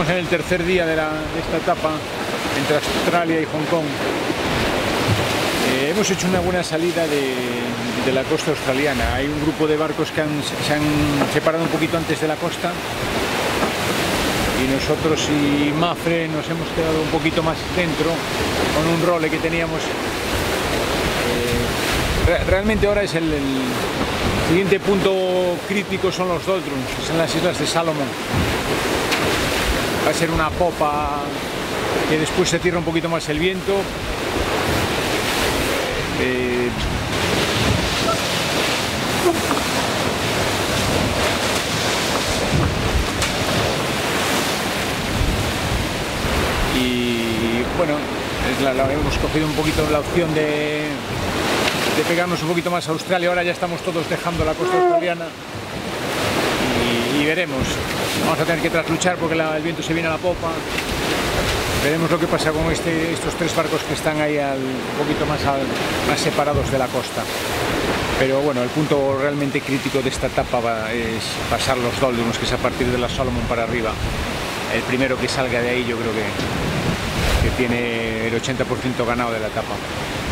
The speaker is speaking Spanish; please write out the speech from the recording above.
Estamos en el tercer día de esta etapa entre Australia y Hong Kong. Hemos hecho una buena salida de la costa australiana. Hay un grupo de barcos que se han separado un poquito antes de la costa y nosotros y Mapfre nos hemos quedado un poquito más dentro con un role que teníamos. Realmente ahora es el siguiente punto crítico, son los doldrums, son las islas de Salomón. Va a ser una popa que después se tira un poquito más el viento. Y bueno, hemos cogido un poquito la opción de pegarnos un poquito más a Australia. Ahora ya estamos todos dejando la costa australiana y veremos. Vamos a tener que trasluchar porque el viento se viene a la popa. Veremos lo que pasa con estos tres barcos que están ahí un poquito más separados de la costa. Pero bueno, el punto realmente crítico de esta etapa es pasar los doldrums, que es a partir de la Salomón para arriba. El primero que salga de ahí yo creo que tiene el 80% ganado de la etapa.